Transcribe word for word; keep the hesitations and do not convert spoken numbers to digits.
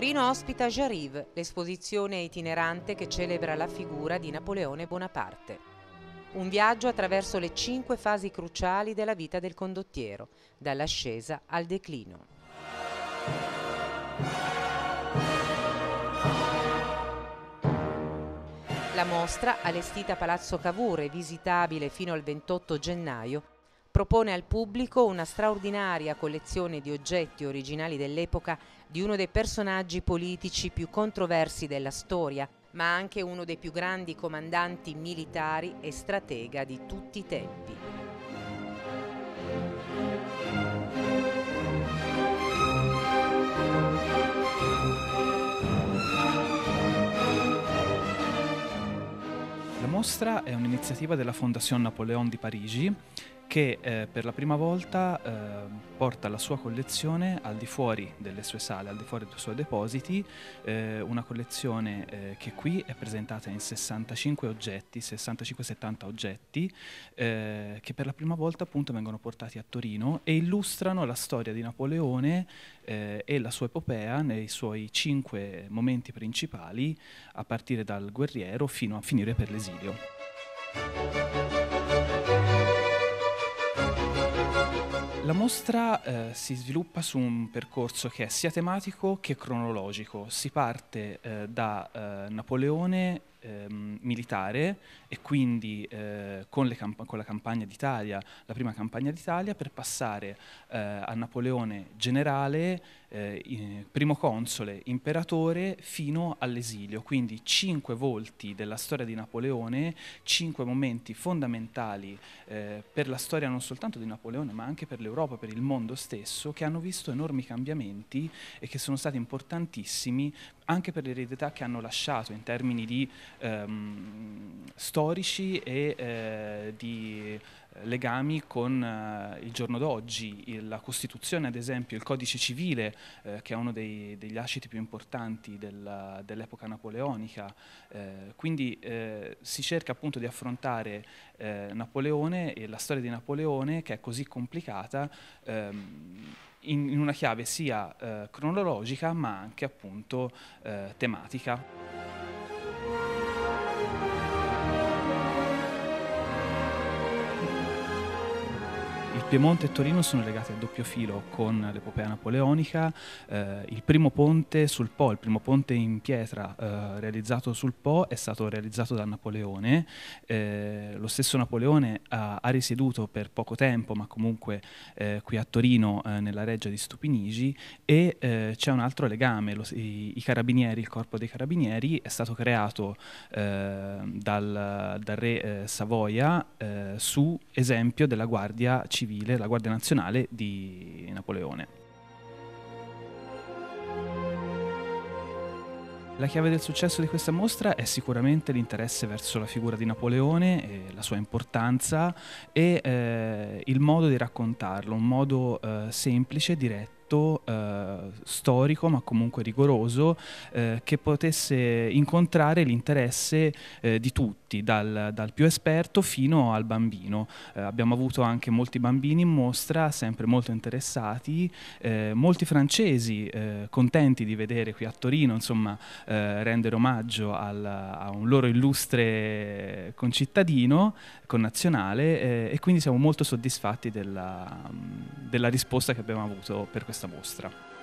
Torino ospita J'arrive, l'esposizione itinerante che celebra la figura di Napoleone Bonaparte. Un viaggio attraverso le cinque fasi cruciali della vita del condottiero, dall'ascesa al declino. La mostra, allestita a Palazzo Cavour e visitabile fino al ventotto gennaio, propone al pubblico una straordinaria collezione di oggetti originali dell'epoca di uno dei personaggi politici più controversi della storia, ma anche uno dei più grandi comandanti militari e stratega di tutti i tempi. La mostra è un'iniziativa della Fondation Napoléon di Parigi che eh, per la prima volta eh, porta la sua collezione al di fuori delle sue sale, al di fuori dei suoi depositi, eh, una collezione eh, che qui è presentata in sessantacinque oggetti, sessantacinque settanta oggetti, eh, che per la prima volta appunto vengono portati a Torino e illustrano la storia di Napoleone eh, e la sua epopea nei suoi cinque momenti principali, a partire dal guerriero fino a finire per l'esilio. La mostra eh, si sviluppa su un percorso che è sia tematico che cronologico. Si parte eh, da eh, Napoleone ehm, militare e quindi eh, con, le con la campagna d'Italia, la prima campagna d'Italia, per passare eh, a Napoleone generale, eh, primo console, imperatore, fino all'esilio. Quindi cinque volti della storia di Napoleone, cinque momenti fondamentali eh, per la storia non soltanto di Napoleone, ma anche per l'Europa, per il mondo stesso, che hanno visto enormi cambiamenti e che sono stati importantissimi anche per l'eredità che hanno lasciato in termini di ehm, storici e eh, di legami con eh, il giorno d'oggi. La Costituzione, ad esempio, il Codice Civile, eh, che è uno dei, degli asciti più importanti del, dell'epoca napoleonica. Eh, quindi eh, si cerca appunto di affrontare eh, Napoleone e la storia di Napoleone, che è così complicata, ehm, in, in una chiave sia eh, cronologica ma anche appunto eh, tematica. Il Piemonte e Torino sono legati a doppio filo con l'epopea napoleonica. Eh, il primo ponte sul Po, il primo ponte in pietra eh, realizzato sul Po è stato realizzato da Napoleone. Eh, lo stesso Napoleone ha, ha risieduto per poco tempo, ma comunque eh, qui a Torino eh, nella reggia di Stupinigi, e eh, c'è un altro legame. Lo, i, i carabinieri, il corpo dei carabinieri è stato creato eh, dal, dal re eh, Savoia eh, su esempio della Guardia Civile, la Guardia Nazionale di Napoleone. La chiave del successo di questa mostra è sicuramente l'interesse verso la figura di Napoleone, e la sua importanza e eh, il modo di raccontarlo, un modo eh, semplice, diretto, Uh, storico ma comunque rigoroso, uh, che potesse incontrare l'interesse uh, di tutti, dal, dal più esperto fino al bambino. Uh, abbiamo avuto anche molti bambini in mostra, sempre molto interessati, uh, molti francesi uh, contenti di vedere qui a Torino, insomma, uh, rendere omaggio al, a un loro illustre concittadino, connazionale, uh, e quindi siamo molto soddisfatti della, della risposta che abbiamo avuto per questa mostra.